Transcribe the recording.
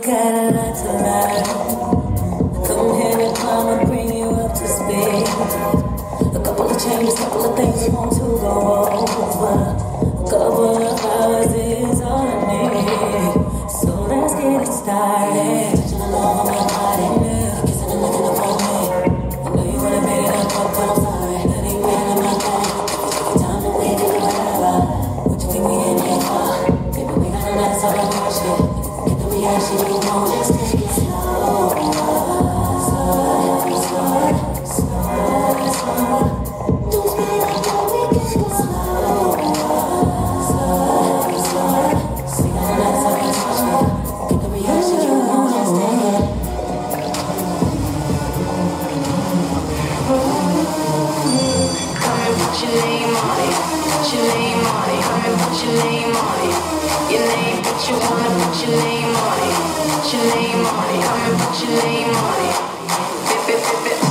got a lot to learn. Come here and I'ma bring you up to speed. A couple of changes, couple of things I want to go over. A couple of hours is all I need. So let's get it started. Touching all over my body, yeah. Kissing and licking up on me. I know you wanna make it up, but I'm sorry. That ain't really my thing. Take time to wait and whatever. What you think we in here for? Baby, we got a nice all our shit. Get the reaction you want, just take it slow. Slow, slow, slow, slow. Don't speed up, don't make it go slow. Slow, slow. We got a nice all our shit. Get the reaction you want, just take it. Come and put your name on it, put your name on it, come and put your name on it. Your name, but you wanna put your name on it, put your name on it, come and put your name on it.